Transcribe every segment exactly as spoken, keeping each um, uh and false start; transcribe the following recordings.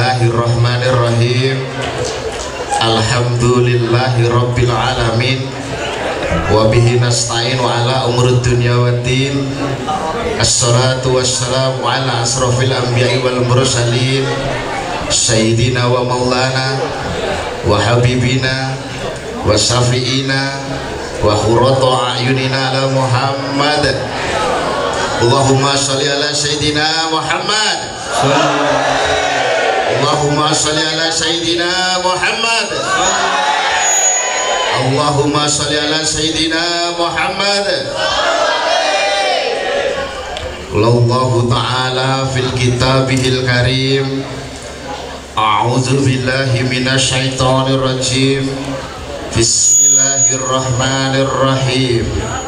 Bismillahirrahmanirrahim. Alhamdulillahi rabbil alamin. Wa bihi nasta'inu ala umurud dunya waddin. Assalatu wassalamu ala asrafil anbiya'i wal mursalin. Sayyidina wa maulana wa habibina wa syafi'ina wa khurratu a'yunina ala Muhammad. Allahumma sholli ala Sayyidina Muhammad. Allahumma sholli ala Sayyidina Muhammad. Allahumma sholli ala Sayyidina Muhammad. Allahu ta'ala fil kitabihil karim. A'udzu billahi minasy syaithanir rajim. Bismillahirrahmanirrahim.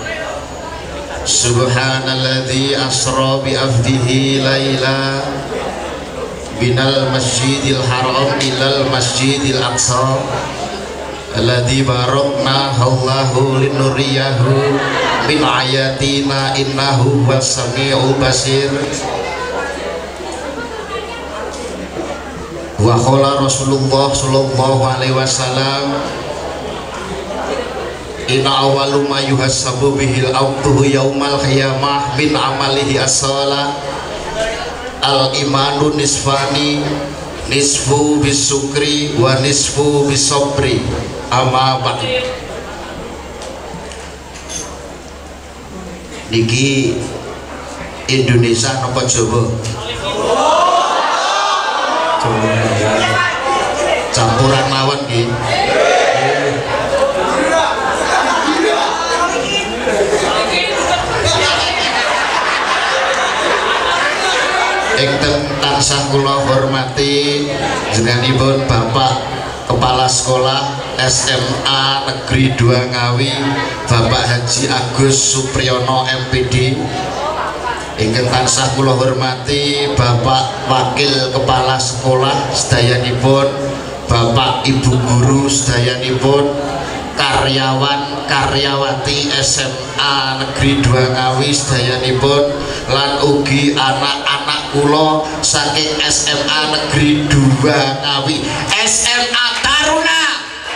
Subhanalladzi asra bi abdihi laila binal masjidil haram ilal masjidil aqsa alladzi barakna hawlahu linuriyahu min ayatina innahu was-sami'ul basir. Wa qala Rasulullah sallallahu alaihi wasallam, inna awwalu ma yuhassabu bihil abdu yaumal qiyamah min amalihi as-shalah al imanu nisfani, nisfu bisukri wa nisfu bisobri. Amma ba'd. Niki Indonesia napa Jawa? Campuran mawon nggih. Ingkang tansah kula hormati jenenganipun Bapak Kepala Sekolah S M A Negeri dua Ngawi, Bapak Haji Agus Supriyono M P D. Ingkang tansah kula hormati Bapak Wakil Kepala Sekolah sedayanipun, Bapak Ibu Guru sedayanipun, karyawan karyawati S M A Negeri dua Ngawi sedayanipun, lan ugi anak-anak kula saking S M A Negeri dua Ngawi, S M A Taruna.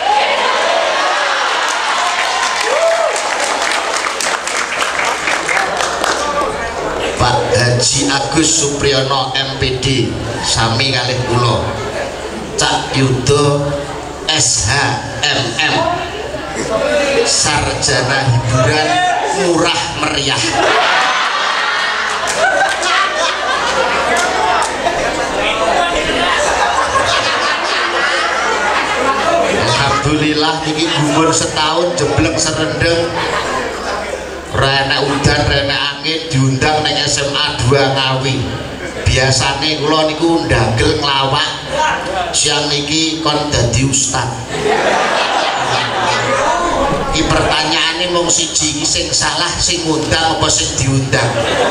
Pak Haji Agus Supriyono M P D sami kalih kula, Cak Yudo S H M M, sarjana hiburan murah meriah. Alhamdulillah niki gumun setahun jeblek serendeng, rene udan rene angin, diundang neng S M A dua Ngawi. Biasane kula niku ndagel nglawak, siang niki kon dadi ustad. Iki pertanyaane mung siji, sing salah sing ngundang apa sing diundang?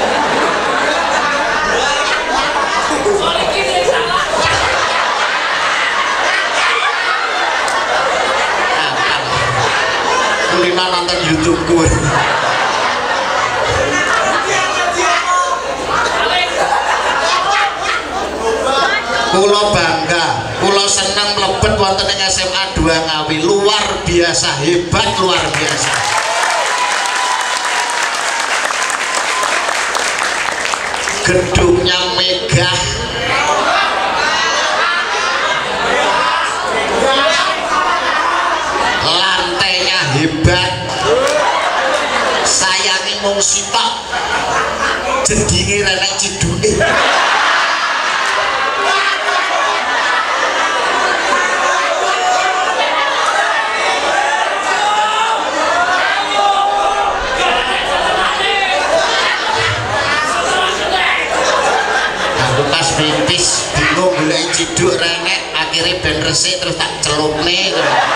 Kulina nonton YouTube ku. Kula bangga, kula seneng mlebet wonten ing S M A dua Ngawi, luar biasa, hebat luar biasa. Gedungnya megah, lantainya hebat, sayangi mung sitok, jedinge renek ciduke. Pas pipis bingung golek ciduk renek, akhirnya ben resik terus tak celupne.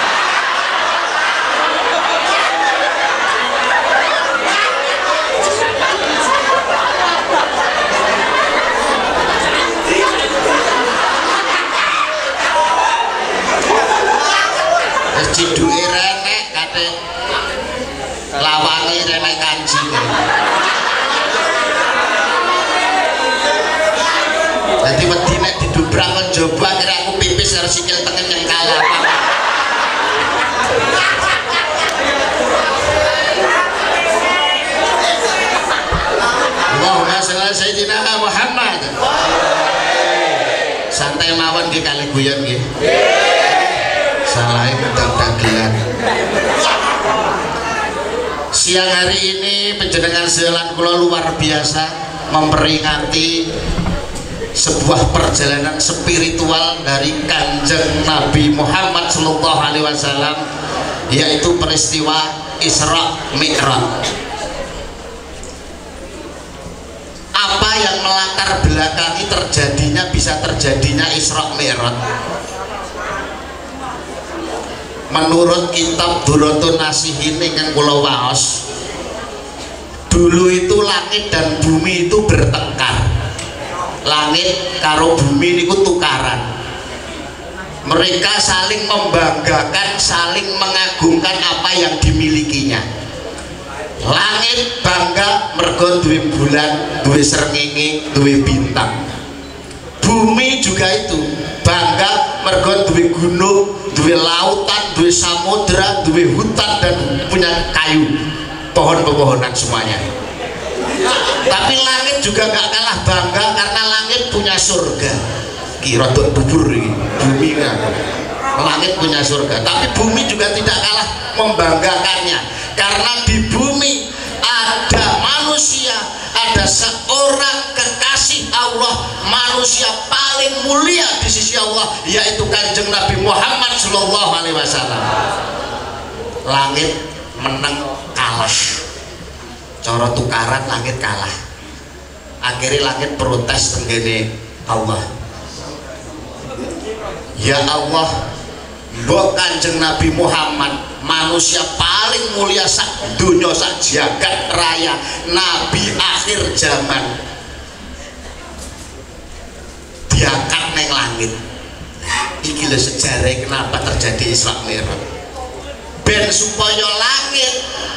Ciduke renek kate lawange renek kanji. Jadi wedi nek dubrak kon jowo akhirnya aku pipis karo sikil tengen yang kalah. Allahumma sholli ala sayyidina Muhammad. Santai mawon nggih kali guyon nggih. Salahe dagelan. Siang hari ini panjenengan selan kula luar biasa memperingati sebuah perjalanan spiritual dari Kanjeng Nabi Muhammad Sallallahu Alaihi Wasallam, yaitu peristiwa Isra Mi'raj. Apa yang melatar belakangi terjadinya bisa terjadinya Isra Mi'raj? Menurut kitab Durratun Nasihin yang kula waos, dulu itu langit dan bumi itu bertengkar. Langit karo bumi niku tukaran. Mereka saling membanggakan, saling mengagungkan apa yang dimilikinya. Langit bangga mergo duwe bulan, duwe srengenge, duwe bintang. Bumi juga itu bangga mergo duwe gunung, duwe lautan, duwe samudra, duwe hutan dan punya kayu, pohon-pepohonan semuanya. Tapi langit juga gak kalah bangga karena langit punya surga. Kira tuh bubur ini, bumi kan. Langit punya surga, tapi bumi juga tidak kalah membanggakannya karena di bumi ada manusia, ada seorang kekasih Allah, manusia paling mulia di sisi Allah, yaitu Kanjeng Nabi Muhammad Sallallahu Alaihi Wasallam. Langit menang kalah, cara tukaran langit kalah. Akhirnya langit protes tenggene Allah. Ya Allah, mbok Kanjeng Nabi Muhammad manusia paling mulia sak dunya sak jagat raya, nabi akhir zaman, diangkat neng langit. Iki lho sejarah kenapa terjadi Isra Mi'raj, ben supaya langit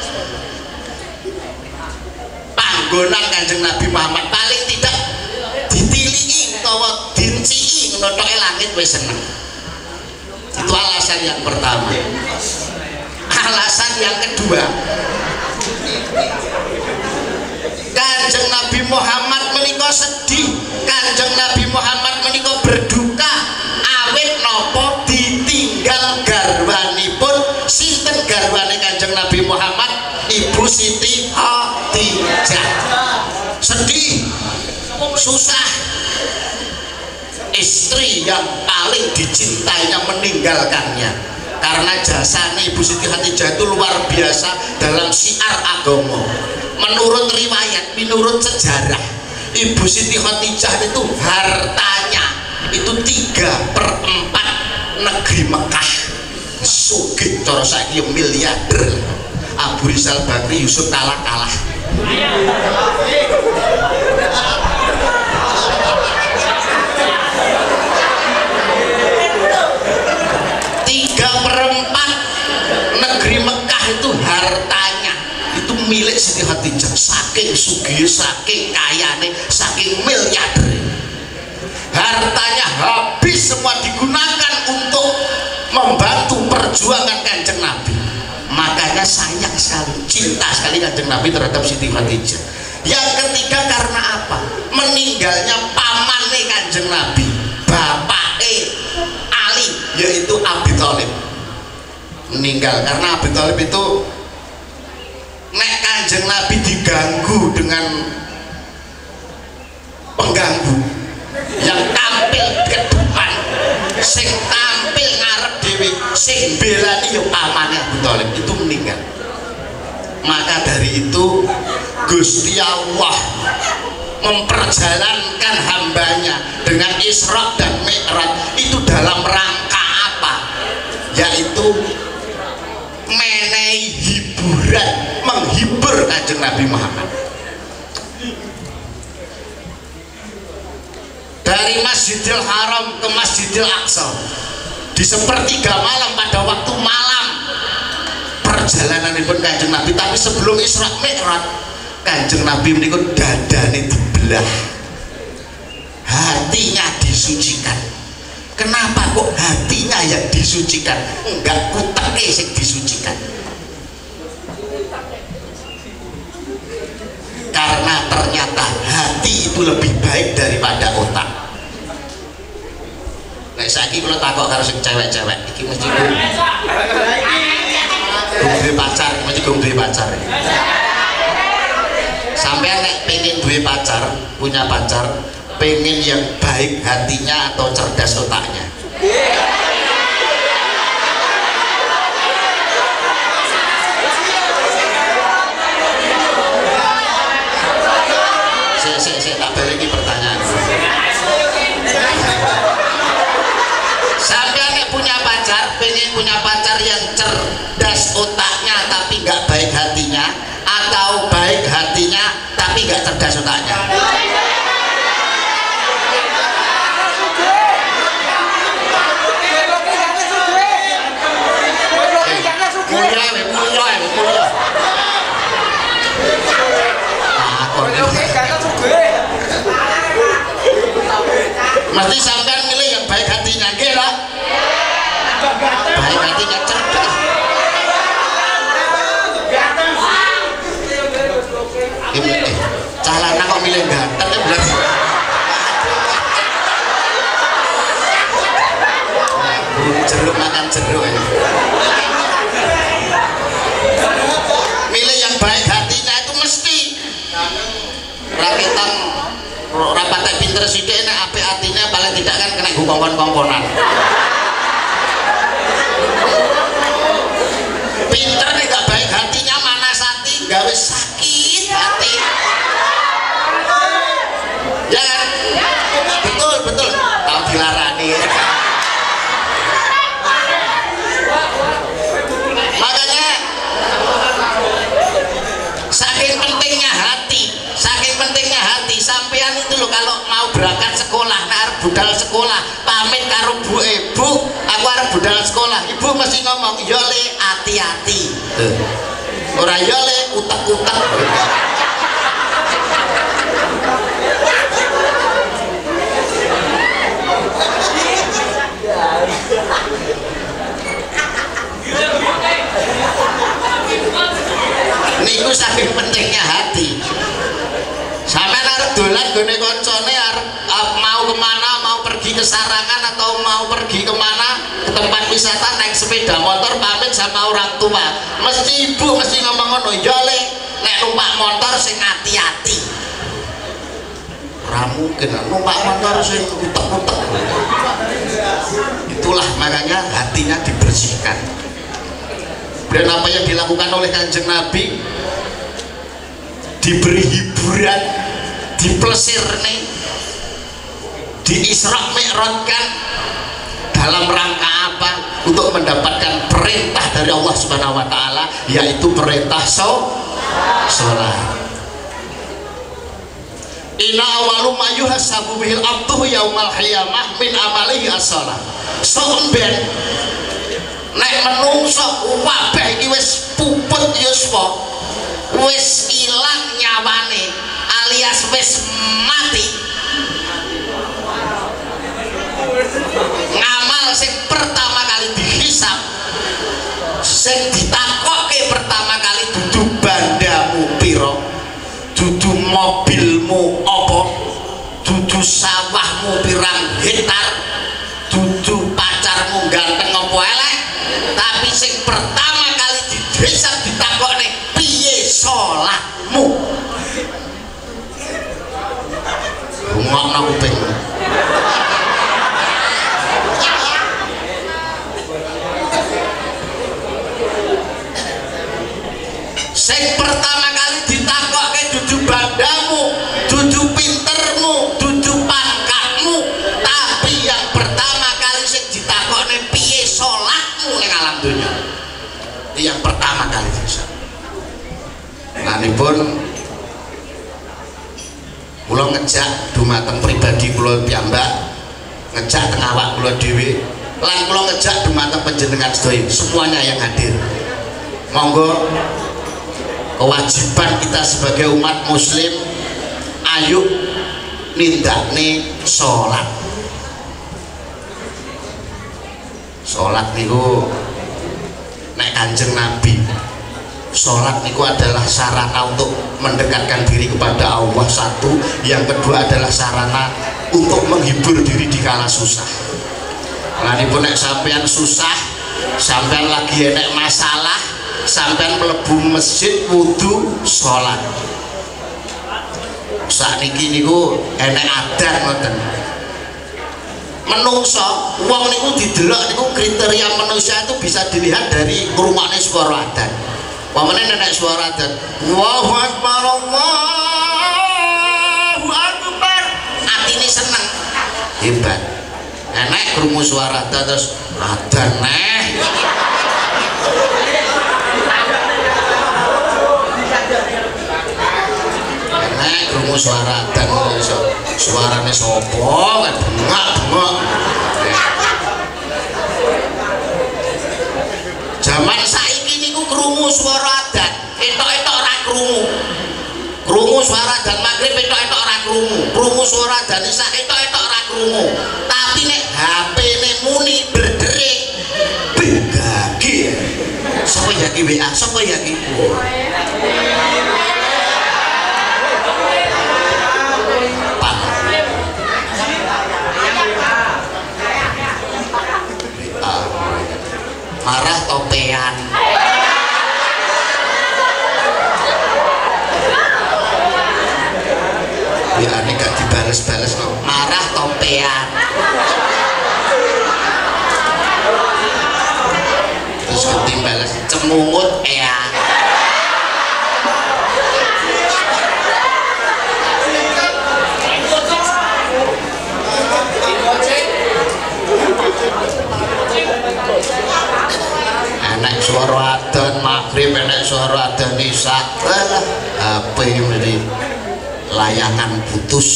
panggonan Kanjeng Nabi Muhammad paling tidak ditiliki utawa dinciki ngono tok langit wis seneng. Itu alasan yang pertama. Alasan yang kedua, Kanjeng Nabi Muhammad menika sedih, Kanjeng Nabi Muhammad menika berduka awit napa ditinggal garwanipun. Sinten garwane Kanjeng Nabi Muhammad? Ibu Siti Khadijah. Sedih, susah, istri yang paling dicintainya meninggalkannya. Karena jasanya Ibu Siti Khadijah itu luar biasa dalam syiar agama. Menurut riwayat, menurut sejarah, Ibu Siti Khadijah itu hartanya itu tiga per empat negeri Mekah. Sugih cara saiki miliarder. Abu Rizal Bakri Yusuf kalah-kalah. Tiga perempat negeri Mekah itu hartanya itu milik Siti Khadijah. Saking sugih, saking kayane, saking miliarder. Hartanya habis semua digunakan untuk membantu perjuangan Kanjeng Nabi. Makanya sayang sekali, cinta sekali Kanjeng Nabi terhadap Siti Khadijah. Yang ketiga karena apa? Meninggalnya pamane Kanjeng Nabi, bapake Ali, yaitu Abi Thalib. Meninggal karena Abi Thalib itu nek Kanjeng Nabi diganggu dengan pengganggu yang tampil ke depan, sing tampil ngarep dewi, sing belani yo pamane Abu Thalib, itu meninggal. Maka dari itu Gusti Allah memperjalankan hambanya dengan Isra dan Mi'raj itu dalam rangka apa? Yaitu menehi hiburan, menghibur Kanjeng Nabi Muhammad. Dari Masjidil Haram ke Masjidil Aqsa di sepertiga malam pada waktu malam perjalanan pun Kanjeng Nabi. Tapi sebelum Isra Mi'raj, Kanjeng Nabi menikah dadane dibelah, hatinya disucikan. Kenapa kok hatinya yang disucikan, enggak uteknya yang disucikan? Karena ternyata hati itu lebih baik daripada otak. Nek saiki kula takok karo sing cewek-cewek iki mesti ku duwe pacar, mesti ku duwe pacar. Sampeyan nek pengen duwe pacar, punya pacar, pengen yang baik hatinya atau cerdas otaknya? Saya, saya, saya tak balik ini pertanyaan. Sampai nek punya pacar, pengen punya pacar yang cerdas otaknya tapi nggak baik hatinya, atau baik hatinya tapi nggak cerdas otaknya? Mulia, mulia, mulia. Mesti sampean milih yang baik hatinya, nggih lah. Baik hatinya cerdas. Ini eh, calana kok milih ganteng ya berarti. Jeruk makan jeruk ya. Milih yang baik hatinya itu mesti rakitan rapatek pinter sithik nek apik atine paling tidak kan kena kongkon-kongkonan. Pinter nek gak baik hatinya manas hati, gawe sakit hati. Ya kan? Betul, betul. Tahu dilarani. Makanya saking pentingnya hati, saking pentingnya hati, sampean itu loh kalau mau berangkat sekolah, nah arep budal sekolah, pamit karo bu ibu, aku arep budal sekolah, ibu mesti ngomong, yo le hati-hati, ora yo le utek-utek. Niku saking pentingnya hati. Sampeyan arep dolan gone koncone arep mau kemana, mau pergi ke Sarangan atau mau pergi kemana, ke tempat wisata naik sepeda motor pamit sama orang tua, mesti ibu mesti ngomong ngono, yo le nek numpak motor sing hati-hati. Ora mungkin numpak motor sing utek-utek. Itulah makanya hatinya dibersihkan. Dan apa yang dilakukan oleh Kanjeng Nabi, diberi hiburan, diplesir nih, di Isra Mi'rajkan dalam rangka apa? Untuk mendapatkan perintah dari Allah Subhanahu wa taala, yaitu perintah sholat. Inna awalu ma yuhasabu bihil abduhu yaumal qiyamah min amalihi as-shalah. Soun ben nek menungso wabah iki wis puput yuswa, wis ilang nyawane alias wis mati, ngamal sing pertama kali dihisab, sing ditakoke pertama kali dudu bandamu piro, dudu mobilmu apa, dudu sawahmu pirang hektar, dudu pacarmu ganteng apa elek, tapi sing pertama kali dihisab ditakokne piye salatmu. Rungokno kuping. Sing pertama kali ditakokke dudu bandamu, dudu pintermu, dudu pangkatmu, tapi yang pertama kali sing ditakokne piye salatmu ning alam dunya. Yang pertama kali dihisab. Lanipun kula ngejak dumateng pribadi kula piyambak, ngejak teng awak kula dhewe, lan kula ngejak dumateng panjenengan sedaya semuanya yang hadir. Monggo kewajiban kita sebagai umat muslim, ayo nindakne sholat. Sholat niku nek Kanjeng Nabi, sholat niku adalah sarana untuk mendekatkan diri kepada Allah satu, yang kedua adalah sarana untuk menghibur diri di kala susah. Nah ini pun nek sampean susah, sampean lagi enek masalah, sampean mlebu masjid wudu sholat. Saat niki niku enek adan ngoten. Menungso wong niku didelok niku kriteria manusia itu bisa dilihat dari ngrungokne swara adzan. Pamane nek swara adzan, Allahu akbar Allahu akbar, atine seneng. Hebat. Enek krungu swara adzan terus adzan neh. Enek krungu swara adzan iso suarane sapa kan bengak-bengok. Zaman saiki niku krungu swara adzan, etok-etok ora krungu. Krungu swara adzan magrib etok-etok ora krungu. Krungu swara adzan isya etok-etok ora krungu. Tapi nek H P-ne muni berderik begagi. Sapa ya ki W A? Sapa ya ki? Marah topean. Ya ini gak dibales-bales no. Marah topean. Terus ketimbales cemungut ya. Enek suara adzan maghrib, enek suara adzan isya, alah H P ini layangan putus.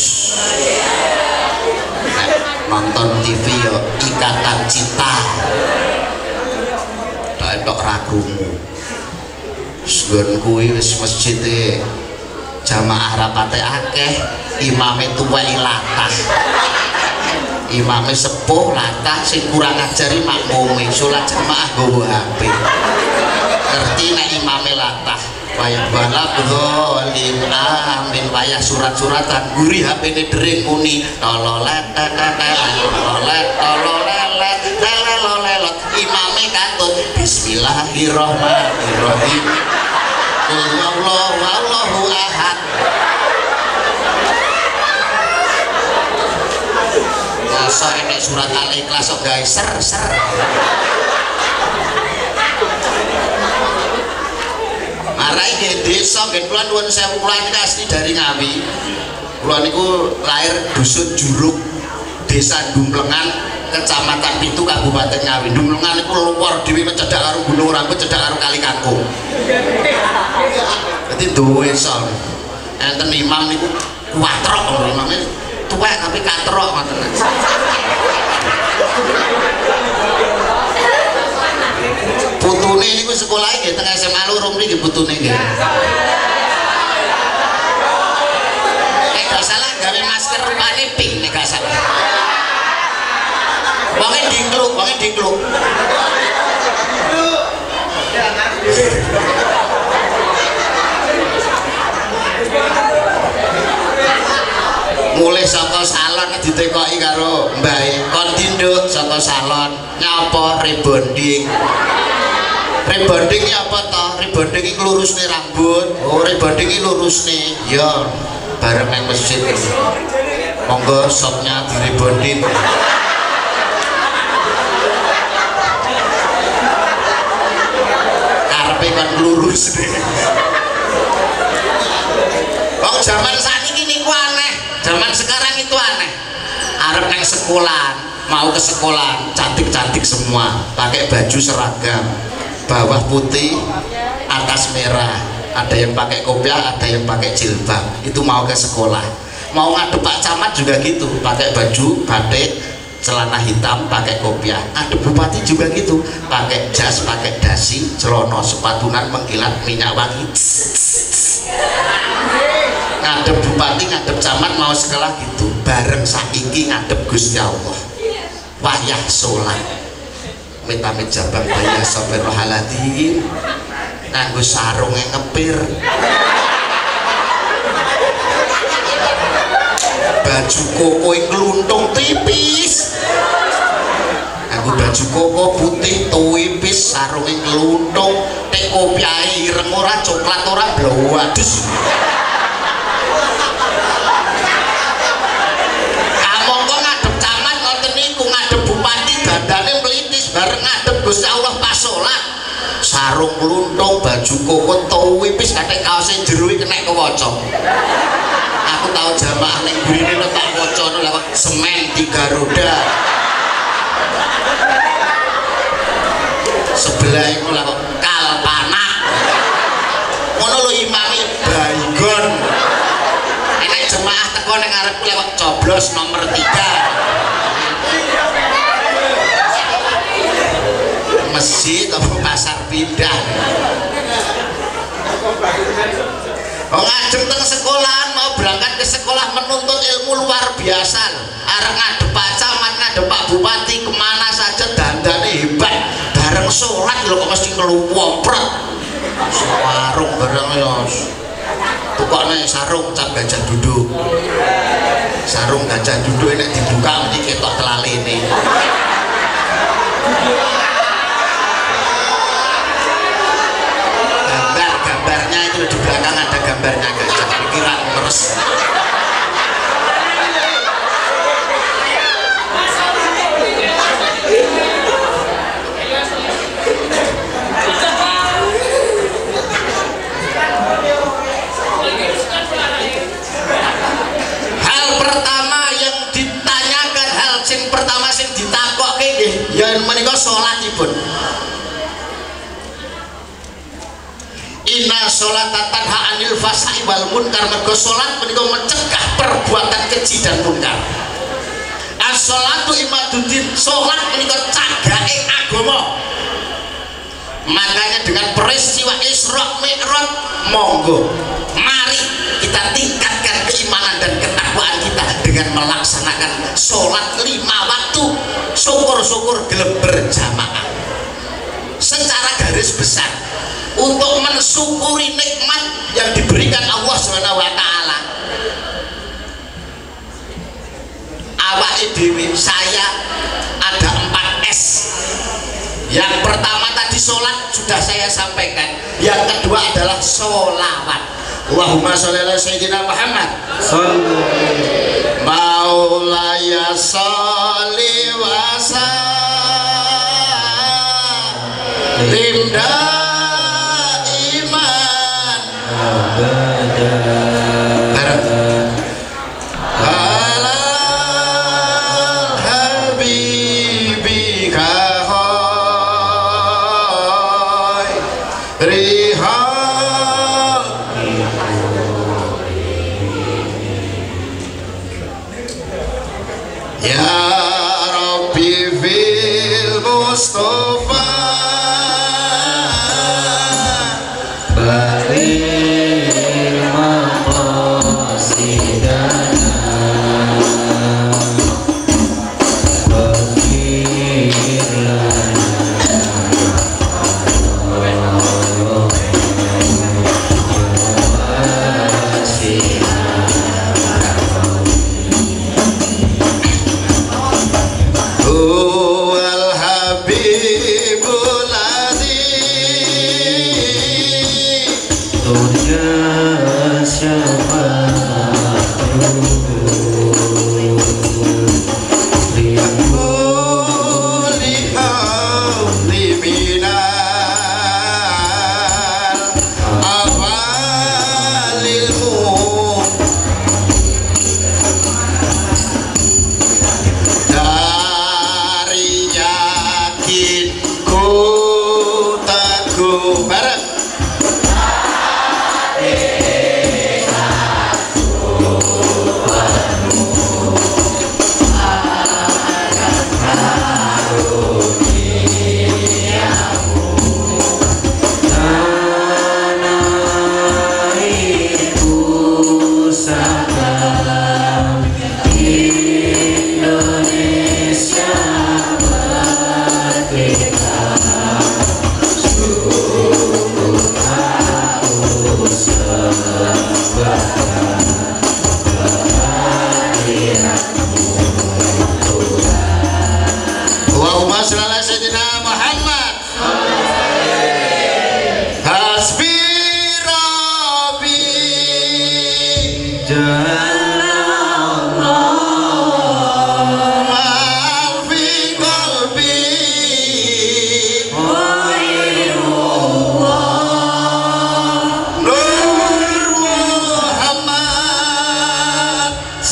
Nek nonton T V yo ikatan cinta, tak entok ra krungu. Sgon kuwi wis masjid e jamaah rapate akeh, imame tuwek latah. Imame sepuh latah, sing kurang ajari makmume salat jamaah nggawa H P. Ngerti nek imame latah wayah balap dolin amin wayah surat-suratan guri H P-ne dering muni tololet tetetelet tololet tololelet telelolelot. Imame katut bismillahirrahmanirrahim Allahu Allahu ahad. Masa ini surat Al-Ikhlas kok guys ser ser. Marai ke desa nggih kula nuwun sewu, kula niki asli dari Ngawi. Kula niku lahir dusun Juruk, Desa Dumplengan, Kecamatan Pitu, Kabupaten Ngawi. Dumplengan niku luar dhewe cedhak karo Gunung Rambut, cedhak karo Kali Kangkung. Dadi duwe son. Enten imam niku kuwatrok lho imame. Tuwek tapi katrok ngoten. Putune niku sekolah nggih teng S M A loro mriki putune nggih. Nek gak salah gawe masker rupane pink nek gak salah. Wonge dingkluk, wonge dingkluk. Mulai saka salon ditekoki karo mbae kon tinduk saka salon nyapa rebonding. Rebonding iki apa to? Rebonding iki lurusne rambut. Oh, rebonding iki lurusne. Ya, bareng nang masjid. Monggo sopnya di rebonding. Karepe kon lurus nih. Wong zaman sakniki niku aneh. Zaman sekarang itu aneh. Arep nang sekolah, mau ke sekolah, cantik-cantik semua, pakai baju seragam, bawah putih, atas merah. Ada yang pakai kopiah, ada yang pakai jilbab. Itu mau ke sekolah. Mau ngadep Pak Camat juga gitu, pakai baju batik, celana hitam, pakai kopiah. Ngadep bupati juga gitu, pakai jas, pakai dasi, celana sepatunan mengkilat minyak wangi. Ngadep bupati, ngadep camat mau sekolah gitu, bareng saiki ngadep Gusti Allah wayah sholat amit-amit jabang bayi astagfirullahaladzim nganggo sarung yang ngepir baju koko yang ngeluntung tipis nganggo baju koko putih tipis sarung yang ngeluntung teko piai ireng ora coklat ora blowadus among kok ngadep camat ngoten niku ngadep bupati dandane melitis bareng ngadep Gusti Allah pas salat sarung ngeluntung baju koko tipis kathek kaose jero iki kena kewaca aku tahu jamaah ning gurine tak wacana lewat semen tiga roda sebelah iku lha kok kalpanak ngono lho imame baygon nek jemaah teko ning arepku lewat coblos nomor tiga masjid apa pasar pindah oh ngajeng teng sekolahan mau berangkat ke sekolah menuntut ilmu luar biasa arep ngadep Pak Camat ngadep Pak Bupati kemana saja dandane hebat bareng sholat lho kok mesti ngeluwomprot sarung bareng ya tukokne sarung cap gajah duduk sarung gajah duduk nek dibuka mesti ketok telalene gambar-gambarnya itu di belakang ada gambarnya gajah pikiran terus hal pertama yang ditanyakan hal sing pertama sing ditakokke nggih yen menika salatipun inna sholata tanha anil fasai wal munkar mergo salat menika mencegah perbuatan keji dan munkar as-sholatu imaduddin salat menika cagake agama makanya dengan peristiwa Isra Mi'raj monggo mari kita tingkatkan keimanan dan ketakwaan kita dengan melaksanakan sholat lima waktu syukur-syukur gelem berjamaah secara garis besar untuk mensyukuri nikmat yang diberikan Allah Subhanahu wa taala. Awake dhewe saya ada empat S. Yang pertama tadi sholat sudah saya sampaikan. Yang kedua adalah sholawat. Allahumma sholli ala sayyidina Muhammad. Sallallahu Maulaya sholli wa sallim daiman abadan ala habibika rihal ya Rabbi fil Mustafa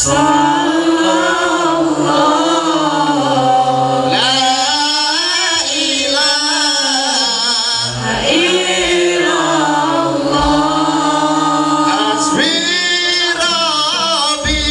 sallallahu la ilaha illallah hasbi rabbi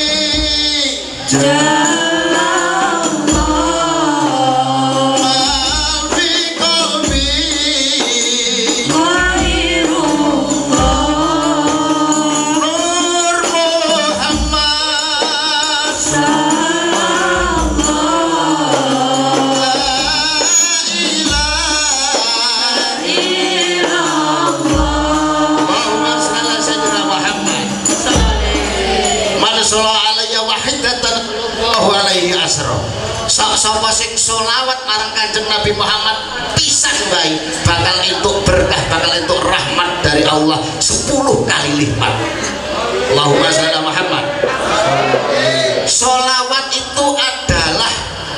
sapa sing sholawat marang Kanjeng Nabi Muhammad pisan bae bakal entuk berkah, bakal entuk rahmat dari Allah sepuluh kali lipat. Allahumma sholli Muhammad. Sholawat itu adalah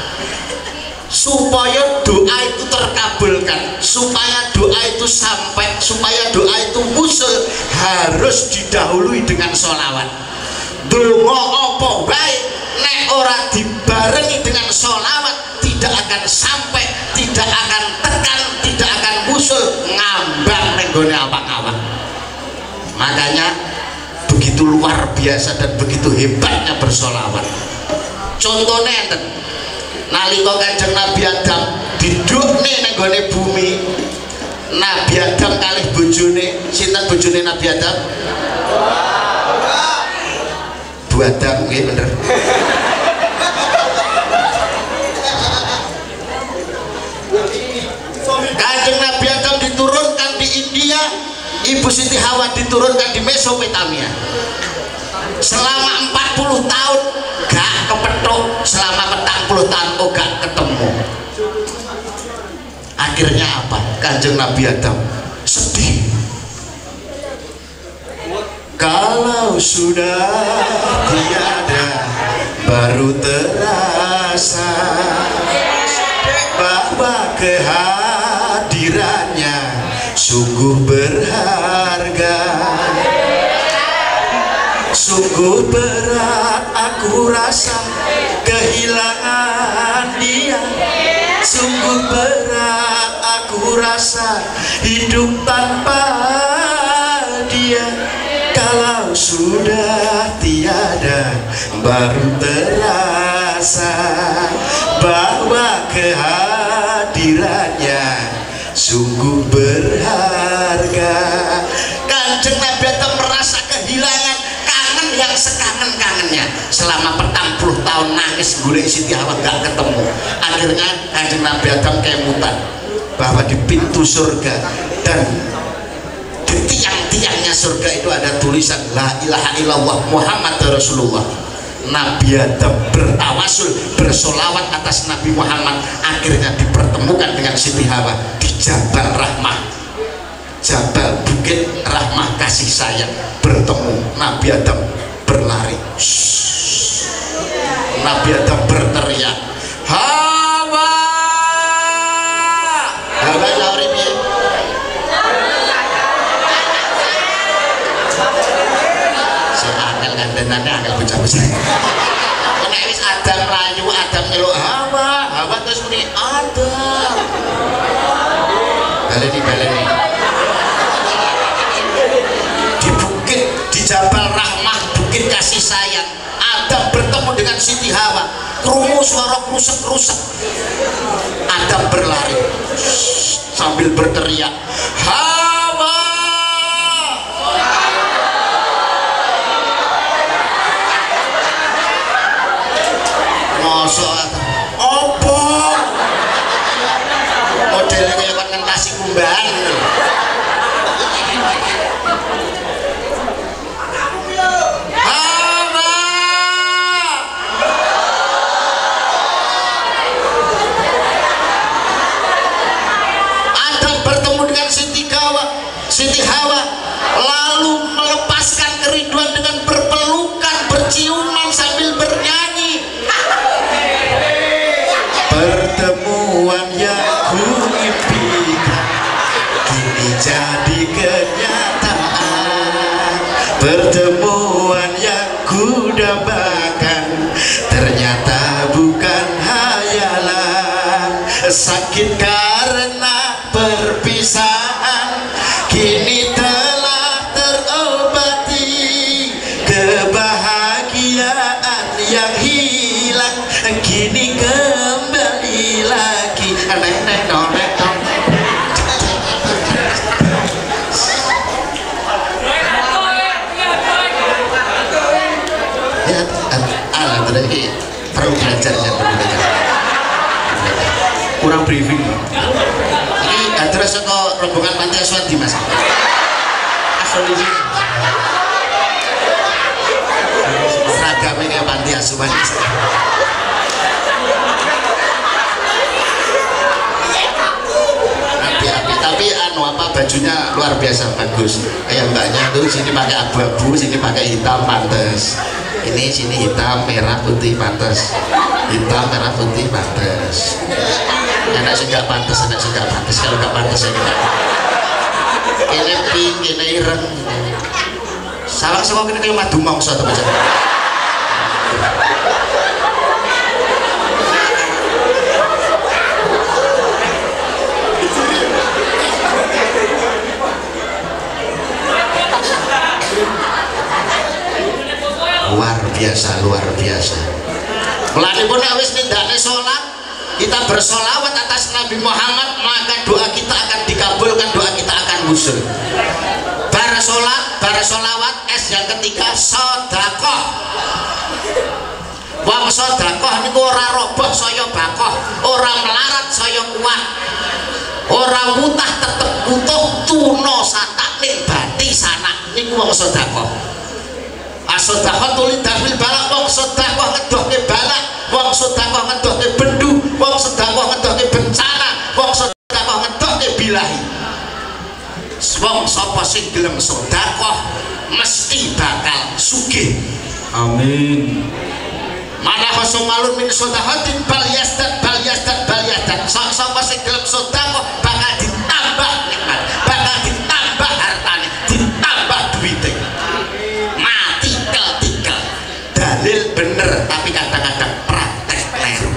supaya doa itu terkabulkan, supaya doa itu sampai, supaya doa itu musul harus didahului dengan sholawat. Donga apa bae nek ora dibarengi dengan sholawat tidak akan sampai, tidak akan tekan, tidak akan musul, ngambang ning gone awak-awak. Makanya begitu luar biasa dan begitu hebatnya bersolawat. Contohnya enten nalika Kanjeng Nabi Adam didukne ning gone bumi, Nabi Adam kalih bojone, sinten bojone Nabi Adam? Bu Adam, nggih bener. Kanjeng Nabi Adam diturunkan di India, Ibu Siti Hawa diturunkan di Mesopotamia. Selama empat puluh tahun gak kepethuk, selama petang puluh tahun oh gak ketemu. Akhirnya apa? Kanjeng Nabi Adam sedih. Kalau sudah tiada baru terasa bahwa kehadirannya sungguh berharga. Sungguh berat aku rasa kehilangan dia. Sungguh berat aku rasa hidup tanpa dia. Kalau sudah tiada baru terasa bahwa kehadirannya sungguh berharga. Kanjeng Nabi Adam merasa kehilangan, kangen yang sekangen-kangennya. Selama petang puluh tahun nangis golek Siti Hawa gak ketemu. Akhirnya Kanjeng Nabi Adam kemutan bahwa di pintu surga dan di tiang-tiangnya surga itu ada tulisan la ilaha illallah Muhammad Rasulullah. Nabi Adam bertawasul, bersolawat atas Nabi Muhammad, akhirnya dipertemukan dengan Siti Hawa di Jabal Rahmah, Jabal Bukit Rahmah kasih sayang. Bertemu, Nabi Adam berlari. Shhh. Nabi Adam berteriak, Hawa, Hawa lari piye? Danane angel bocah-bocah. Nek wis Adam layu, Adam nyeluk Hawa, Hawa terus muni Adam. Baleni baleni. Di bukit, di Jabal Rahmah, bukit kasih sayang, Adam bertemu dengan Siti Hawa. Krungu suara krusek-krusek. Adam berlari sambil berteriak, Hawa. Mosok opo modelnya kayak kan ngentasi kumbahan. Hawa Adam bertemu dengan Siti Hawa, Siti Hawa lalu melepaskan kerinduan dengan berpelukan, berciuman sambil bernyanyi. Pertemuan yang kuimpikan kini jadi kenyataan. Pertemuan yang ku dambakan sakit karena perpisahan kini telah terobati, kebahagiaan yang hilang kini kembali lagi. Nenek nonek ya, ala tadi perlu belajar ya, perlu belajar. Kurang briefing. Ini terus kok rombongan panti asuhan di mas. Asal ini. Seragamnya kayak panti asuhan. Api-api, tapi anu apa bajunya luar biasa bagus. Kayak mbaknya tuh sini pakai abu-abu, sini pakai hitam pantes. Ini sini hitam, merah, putih pantes. Hitam, merah, putih pantes. Enak sih nggak pantas, enak sih nggak pantas. Kalau nggak pantas ya kita. Ini pink, ini ireng. Salah semua ini kayak madu mangsa atau macam. Luar biasa, luar biasa. Melani pun awis nindakne sholat, kita bersolawat atas Nabi Muhammad, maka doa kita akan dikabulkan, doa kita akan musul. Bara sholat, bara sholawat, es yang ketiga sodakoh. Wong sodakoh ini orang roboh saya bakoh, orang melarat saya kuat, orang mutah tetep utuh, tuno satak ning bati sanak ini wong sodakoh. Asodakoh tulis dafil balak, wong sodakoh ngedohke balak, wong sodakoh ngedohke bendu, wong sodakoh ngedohke bencana, wong sodakoh ngedohke bilahi. Wong sapa sing gelem sodakoh mesti bakal sugih. Amin. Mana khosomalun min sodakotin bal yasdad bal yasdad bal yasdad. Sapa sing gelem sodakoh bakal ditambah nikmat, bakal ditambah hartane, ditambah duite. Dalil bener tapi kadang-kadang praktek keliru.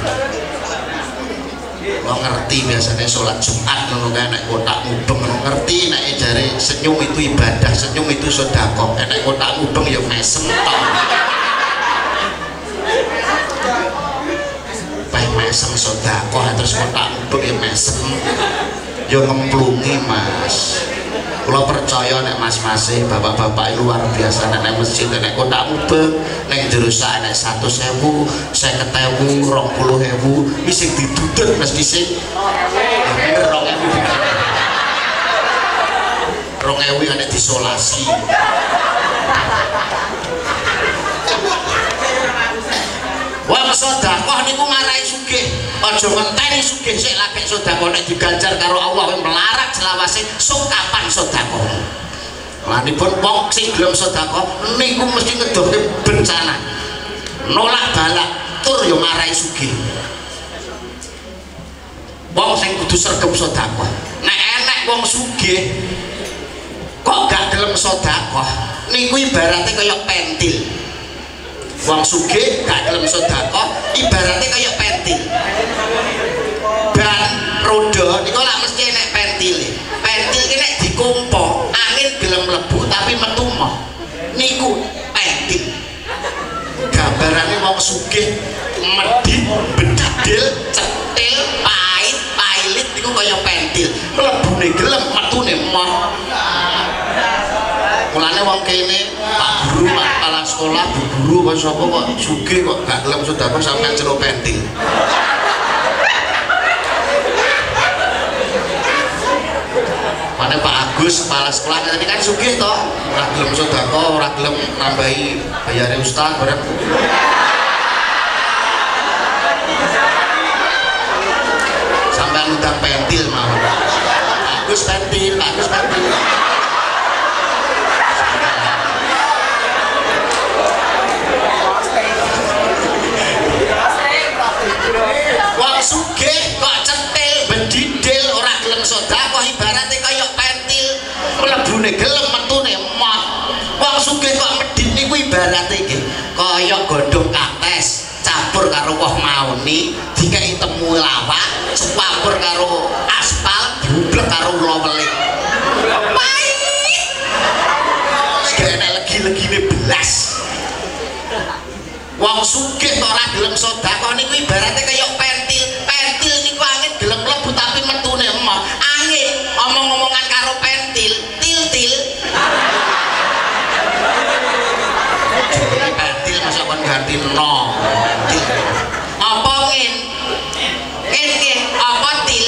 Lo ngerti biasanya sholat Jumat lo kan naik kotak mubeng, lo ngerti naik jari senyum itu ibadah, senyum itu sedekah, naik kotak mubeng ya mesem toh. Peh mesem sedekah terus kotak mubeng ya mesem, ya ngemplungi mas. Kalau percaya nek mas-masih bapak-bapak luar biasa nek masjid nek kotak mubeng nek jerusa nek satu sewu seket ewu rong puluh ewu mesti didudut mesti sing bener rong ewu rong ewu nek disolasi. Wong sedekah niku marai sugih, aja ngenteni sugih sik lagi sedekah nek diganjar karo Allah wing melarat selawase sok kapan sedekah. Lanipun wong sing gelem sedekah niku mesti ngedohke bencana. Nolak balak tur yo marai sugih. Wong sing kudu sregep sedekah. Nek enek wong sugih kok gak gelem sedekah niku ibaratnya kaya pentil. Wong sugih gak gelem sedekah ibaratnya kayak pentil. Ban roda niku lak mesti enek pentile. Pentil iki nek dikumpa, angin gelem mlebu tapi metu moh. Niku pentil. Gambarane wong sugih medhit, bedidil, cetil, pait, pailit niku kaya pentil. Mlebune gelem, metune moh. Mulane wong kene Pak Guru, Pak Kepala Sekolah, Bu Guru kok sapa kok sugih kok gak gelem sedekah sampeyan celuk pentil. Mane Pak Agus Kepala Sekolah tadi kan sugih toh, ora gelem sedekah, ora gelem nambahi bayare ustaz bareng. Sampeyan ngundang pentil mawon. Agus pentil, Agus pentil. Wong sugih kok cetil bedidil ora gelem sedekah ibaratnya kaya pentil mlebune gelem metune moh. Wong sugih kok medhit niku ibarate iki kaya godhong kates campur karo woh mauni dikeki temu lawak campur Wong sugih kok ora gelem sedekah niku ibaratnya kaya pentil. Pentil niku angin gelem mlebu tapi metune emoh. Angin omong-omongan karo pentil, til-til. Jadi pentil masa kon ganti no. Til. Apa ngin? Ngin nggih, apa til?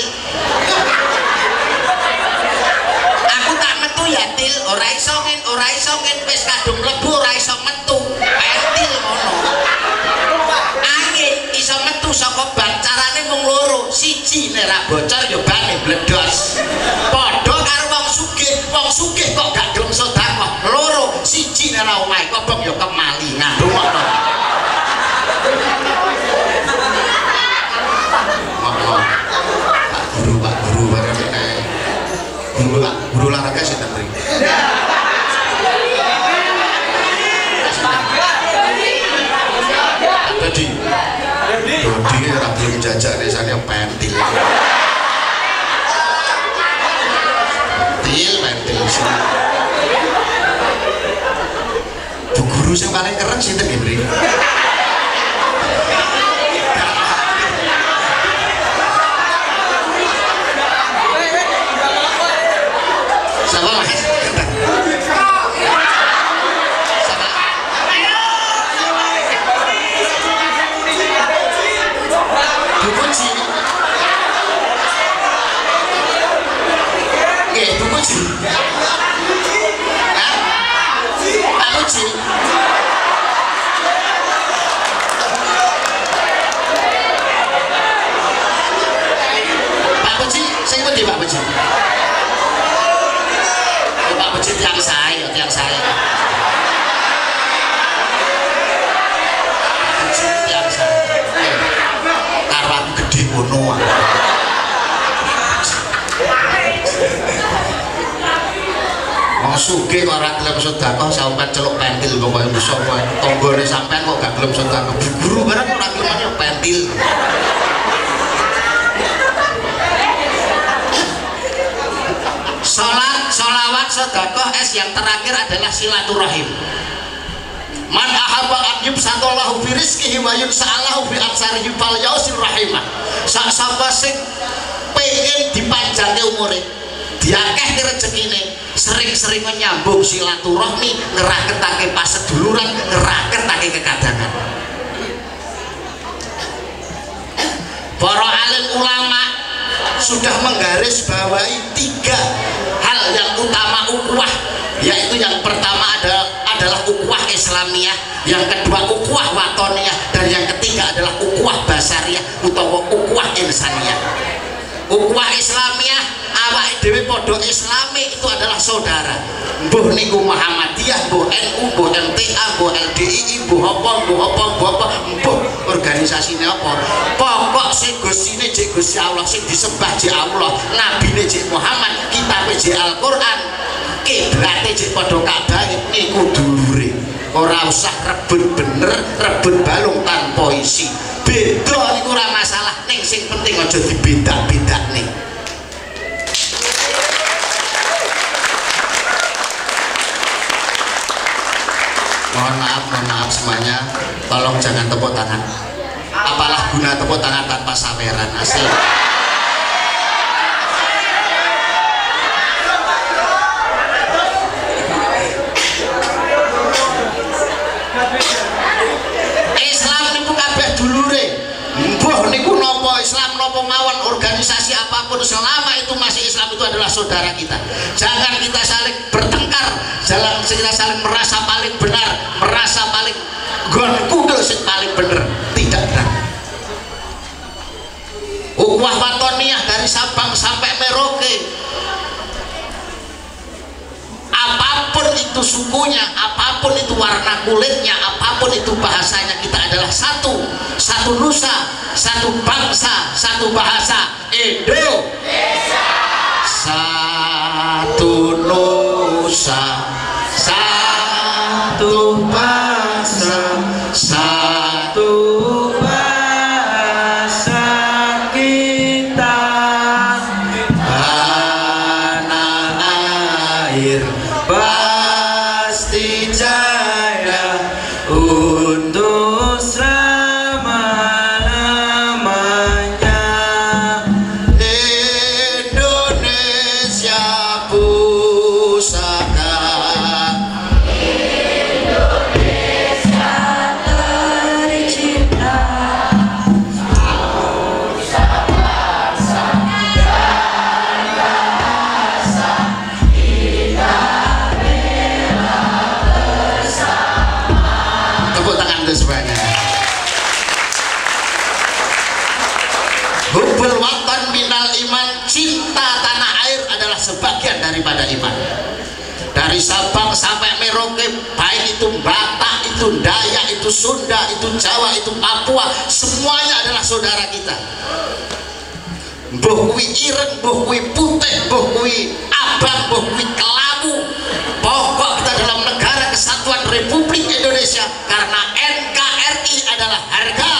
Aku tak metu ya til, ora iso ngin, ora iso ngin wis kadung mlebu ora iso metu. Pentil ngono. Angin iso metu saka ban carane mung loro. Siji nek ra bocor ya bane bledos. Padha karo wong sugih, wong sugih kok gak gelem sedekah. Loro, siji nek ra omahe kobong ya kemalingan. Ngono. Pak Guru, Pak Guru bareng nek guru Pak Guru olahraga sinten mriki? Dodi. Dodi ora gelem jajak resane pentil. Pentil, pentil. Bu guru sing paling keren sinten nggih mriki? Sapa Mas? Bukuji. Nggih, bukuji. Hah? Pak Puji. Pak Puji, sing pundi Pak Puji? Oh, Pak Puji tiang saya, tiang saya. Pak Puji tiang saya. Karo aku gede ngono. Wong sugih kok ora gelem sedekah sampean celuk pentil kok koyo iso kowe. Tanggane sampean kok gak gelem sedekah. Bu guru barang ora gelem pentil. Salat, sholawat, sedekah es yang terakhir adalah silaturahim. Man ahabba an yubsatallahu fi rizqihi wa yunsa'alahu fi absarihi fal yausil rahimah. Sak sapa sing pengen dipanjangi umure, diakeh rezekine, sering-sering menyambung silaturahmi, ngeraketake paseduluran, ngeraketake kekadangan. Para alim ulama sudah menggarisbawahi tiga hal yang utama ukhuwah, yaitu yang pertama adalah adalah ukhuwah Islamiyah, yang kedua ukhuwah watoniyah, dan yang ketiga adalah ukhuwah basariyah utawa ukhuwah insaniyah. Ukhuwah Islamiyah awake dhewe padha Islami itu adalah saudara. Mbuh niku Muhammadiyah, mbuh N U, mbuh M T A, mbuh L D I I, mbuh apa, mbuh apa, mbuh apa, mbuh organisasine apa. Pokok sing gusine jek Gusti Allah, sing disembah jek Allah, nabine jek Muhammad, kitabe jek Al-Qur'an, kiblate jek padha Ka'bah niku dulure. Ora usah rebut bener, rebut balung tanpa isi. Beda niku ora masalah, ning sing penting aja dibedak-bedakne. Mohon maaf, mohon maaf semuanya, tolong jangan tepuk tangan. Apalah guna tepuk tangan tanpa saweran, asli. Islam niku kabeh dulure. Mbuh niku napa Islam napa mawon organisasi apapun, selama itu masih Islam, itu adalah saudara kita. Jangan kita saling bertengkar, jangan kita saling merasa paling benar, merasa paling gonku sing paling bener. Tidak benar. Ukhuwah watoniyah dari Sabang sampai Merauke, apapun itu sukunya, apapun itu warna kulitnya, apapun itu bahasanya, kita adalah satu, satu nusa, satu bangsa, satu bahasa, Indonesia. Satu nusa, satu bangsa, satu bahasa kita, tanah air pasti jaya untuk iman, cinta tanah air adalah sebagian daripada iman. Dari Sabang sampai Merauke, baik itu Batak, itu Dayak, itu Sunda, itu Jawa, itu Papua, semuanya adalah saudara kita. Mbuh kuwi ireng, mbuh kuwi putih, mbuh kuwi abang, mbuh kuwi kelabu, pokok kita dalam negara kesatuan Republik Indonesia, karena N K R I adalah harga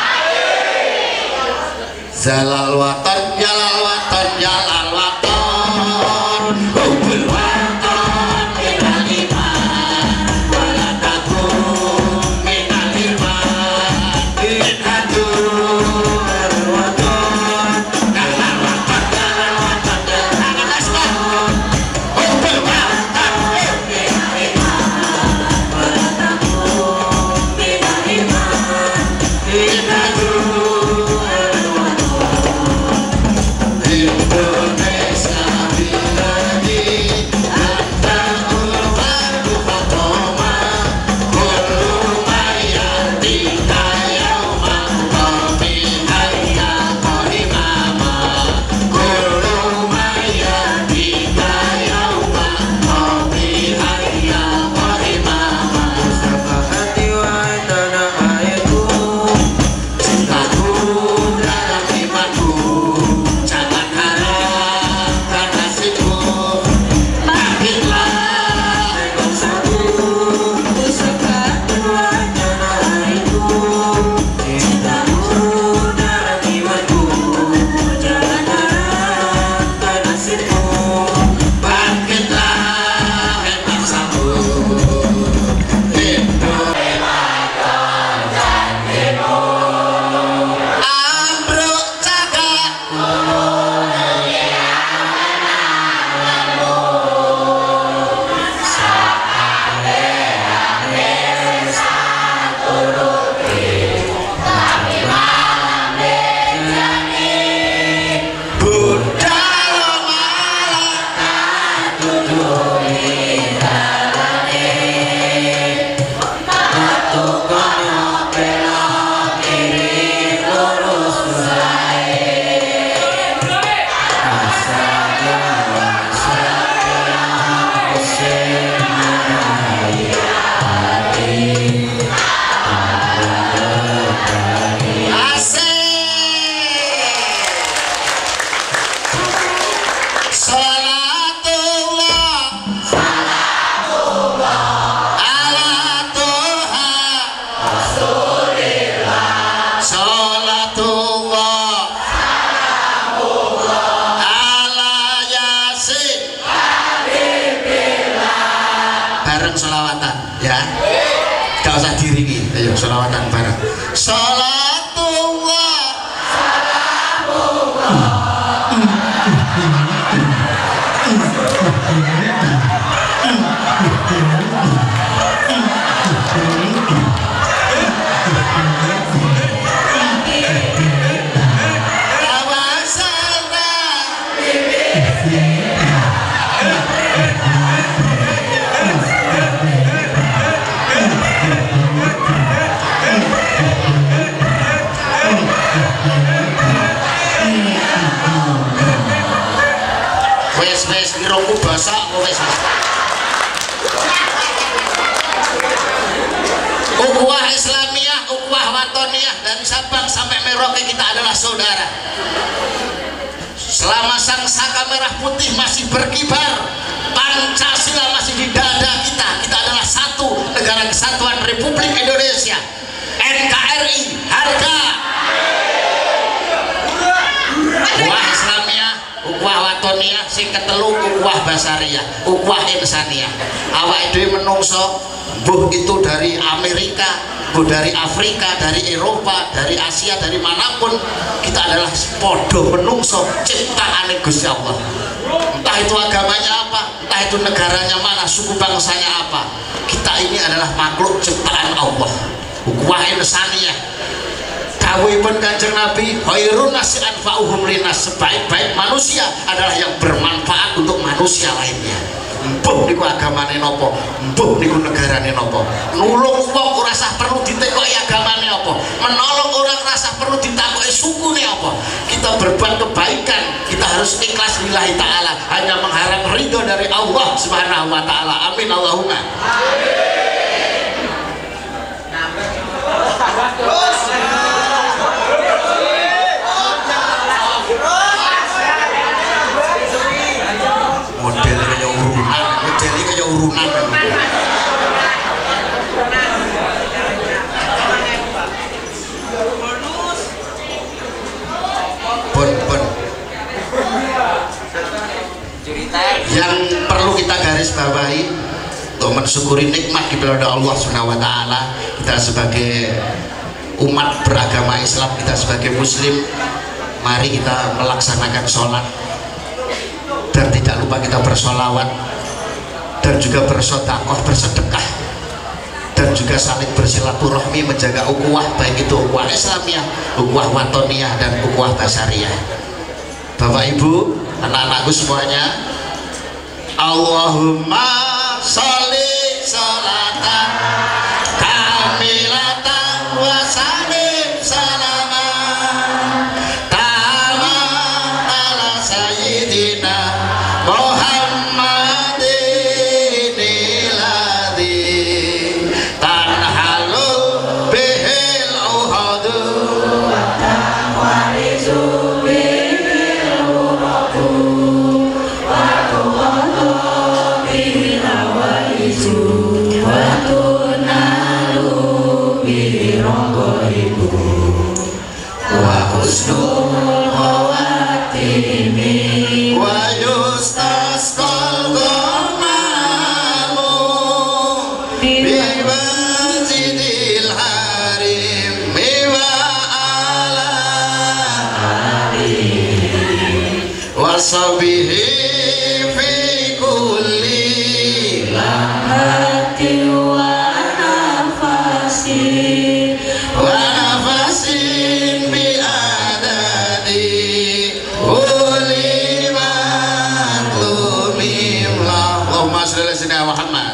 Jalal Waton, Jalal Waton, Jalal Waton, Hubbul Waton minal iman, wala takum minal iman, inhadur waton, Jalal Waton, Jalal Waton, Jalal Waton, Hubbul Waton minal iman, wala takum minal iman, inhadur. Indonesia biladi anta ulfadu fatoma kullu mayati kayawma qawmi hayya qahimama kullu mayati kayawma qawmi hayya qahimama sabahati wa dana ayatku cintaku dalam imanku Sholawatan ya, gak usah diringi, ayo sholawatan bareng. Sholatullah wes-wes ngiroku basak wes. Ukhuwah Islamiyah, ukhuwah Watoniyah, dari Sabang sampai Merauke kita adalah saudara. Selama sang saka merah putih masih berkibar, Pancasila masih di dada kita, kita adalah satu negara kesatuan Republik Indonesia. N K R I harga ukhuwah Islamiyah, ukhuwah Watoniyah, sing ketelu ukhuwah Basariyah, ukhuwah Insaniyah. Awake dhewe menungso, mbuh itu dari Amerika, mbuh dari Afrika, dari Eropa, dari Asia, dari manapun, kita adalah podo menungso ciptaane Gusti Allah. Entah itu agamanya apa, entah itu negaranya mana, suku bangsanya apa, kita ini adalah makhluk ciptaan Allah. Ukhuwah Insaniyah, dawuhipun Kanjeng Nabi, khairun nasi anfa'uhum linnas, sebaik-baik manusia adalah yang bermanfaat untuk manusia lainnya. Mbuh niku agamane napa, mbuh niku negarane napa. Nulung wong ora usah perlu ditekoki agamane apa, menolong orang ora usah perlu ditakoki sukune apa. Kita berbuat kebaikan, harus ikhlas lillahi ta'ala, hanya mengharap ridho dari Allah subhanahu wa ta'ala. Amin Allahumma modelnya kayak urunan modelnya kayak urunan pun pun yang perlu kita garis bawahi untuk mensyukuri nikmat diberikan Allah subhanahu wa ta'ala, kita sebagai umat beragama Islam, kita sebagai muslim, mari kita melaksanakan sholat dan tidak lupa kita bersolawat dan juga bersodakoh, bersedekah dan juga saling bersilaturahmi, menjaga ukhuwah, baik itu ukhuwah Islamiyah, ukhuwah watoniyah dan ukhuwah basyariyah. Bapak Ibu, anak-anakku semuanya, Allahumma sholli sholatan kamilatan wa salim salaman taman ala sayyidina Muhammadin iladhi tanhalu bihil uhadu wa tanwarizu bihil uhadu wa tuhadu bihil awaizu wa tunalu bihil ronggoibu wa husnul khawatimi wa yustasqal ghamamu biwajidil harim wa ala alihi wa sahbihi fi kulli lamhatin wa nafasin wa nafasin bi adadi uli matlumim Allahumma sholli ala sayyidina Muhammad.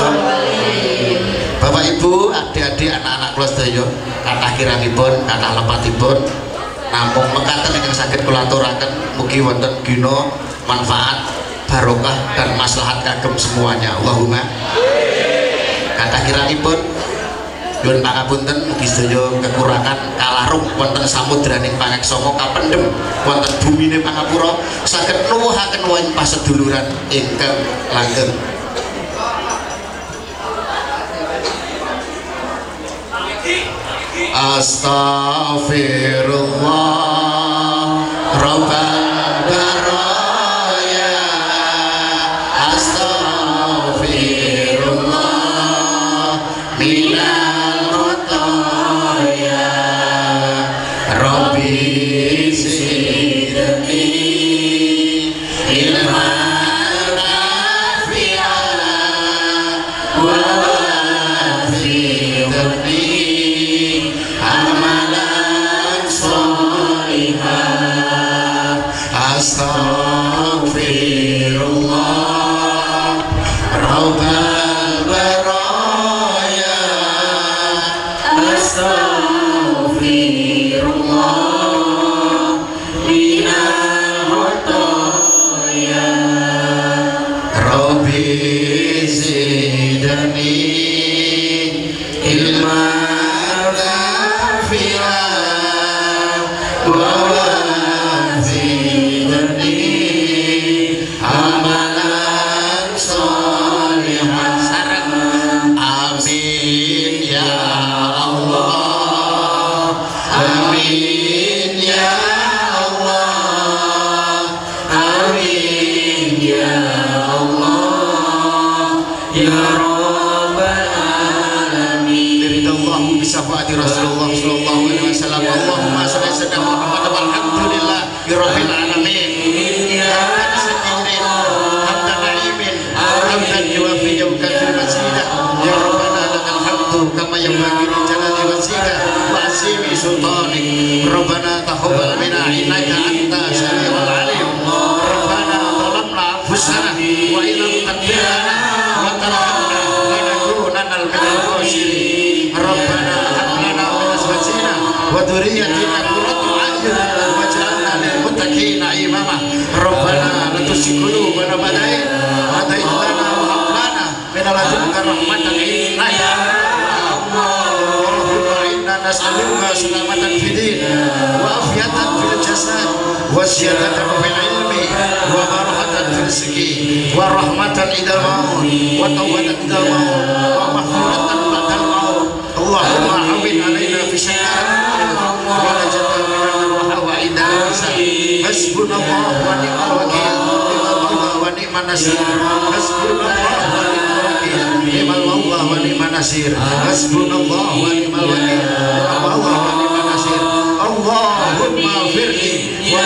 Bapak Ibu, adik-adik, anak-anak kula sedaya, kathah kirangipun, kathah lepatipun namung mekaten ingkang saged kula aturaken, mugi wonten guna manfaat, barokah dan maslahat kagem semuanya. Allahumma. Kathah kirangipun nyuwun pangapunten, mugi sedaya kekurangan kalarum wonten samudraning pangaksama kapendhem wonten bumine pangapura saged nuwuhaken wong paseduluran ingkang langgeng. Astaghfirullah Rabbal baraya Astaghfirullah minal khotaya Rabbi zidni ilman nafi'an wa zidni amalan sholihah. Astaghfirullah Rabbal baraya Astaghfirullah minal khotaya Rabbi zidni ilman wa zidni amalan sholihan. Amin ya Allah, amin ya Allah, amin ya Allah ya Rabbal alamin. Ridallahu bi syafaati Rasulullah sallallahu alaihi wasallam. Allahumma shalli ala sayyidina Muhammad walhamdulillah rabbil alamin. Ya sayyidina hamdan naimin hamdan yuwafi yawkatil masidah ya rabbana lakal hamdu kama yanbaghi li jalali wajhika wa azimi sultanik. Rabbana taqabbal minna innaka antas samiul alim. Rabbana zalamna anfusana wa illam taghfir lana wa tarhamna lanakunanna minal khasirin. Rabbana hab lana min azwajina wa dhurriyyatina qurrata a'yun waj'alna lil muttaqina imama rabbana la tuzigh qulubana ba'da idh hadaytana wa hab lana min ladunka rahmatan innaka Allahumma inna nas'aluka salamatan fid din wa afiyatan fil jasad wa ziyadatan fil ilmi wa barakatan fil rizqi wa rahmatan idal maut wa tawbatan idal maut wa maghfiratan ba'dal maut Allahumma hawwin alaina fi syai'in wa najatan minan nar wa idal hisab hasbunallahu wa ni'mal wakeel ni'mal mawla wa ni'man nasir hasbunallahu wa ni'mal wakeel ni'mal mawla wa ni'man nasir hasbunallahu wa ni'mal wakeel ni'mal mawla wa ni'man nasir Allahumma firli wa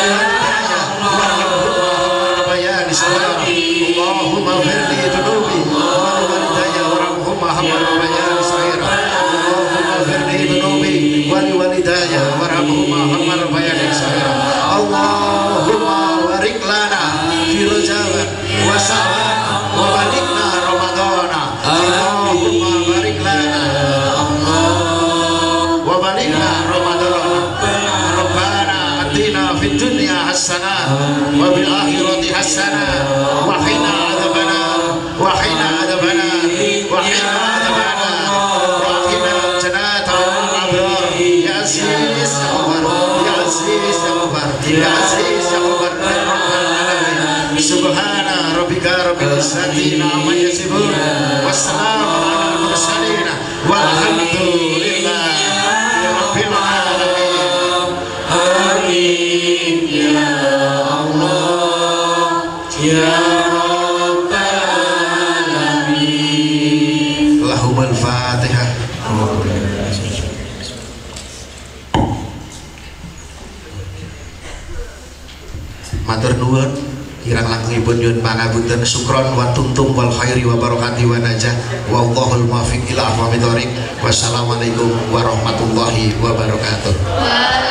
Allahumma firli dunubi wa walidayya warhamhuma hamma rabbayani saghira Allahumma firli dunubi wa walidayya warhamhuma hamma rabbayani saghira Allahumma barik lana fi Rajab wa Sya'ban wa balikna Ramadana Allahumma barik lana wa balikna Ramadana Rabbana atina fid dunya hasanah wa bil akhirati hasanah wa qina adzabannar wa qina adzabannar wa qina adzabannar wa qina jannata wal abrar ya aziz ya ghaffar ya aziz ya ghaffar ya aziz ya ghaffar ya rabbal alamin subhana rabbika rabbil izzati amma yasifun wassalamu alal mursalin walhamdulillahi rabbil alamin amin ya Allah ya Al-Fatihah. Matur nuwun kirang langkungipun nyuwun pangapunten sukron wa tuntum wal khairi wa barakati wa najah wallahul muwaffiq ila aqwamit thoriq. Wassalamualaikum warahmatullahi wabarakatuh.